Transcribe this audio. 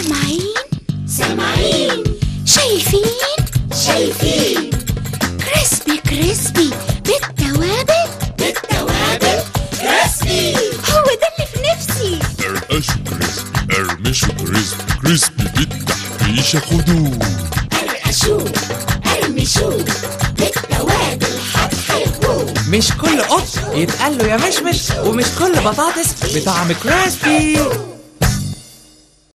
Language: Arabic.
سامعين؟ سامعين. شايفين؟ شايفين. كريسبي كريسبي بالتوابل. بالتوابل كريسبي. هو ده اللي في نفسي. قرقشوا كريسبي، قرمشوا كريسبي، كريسبي بالتحريشة خدوه. قرقشوه قرمشوه بالتوابل هتحبوه. مش كل قط يتقال له يا مشمش، ومش كل بطاطس بطعم كريسبي.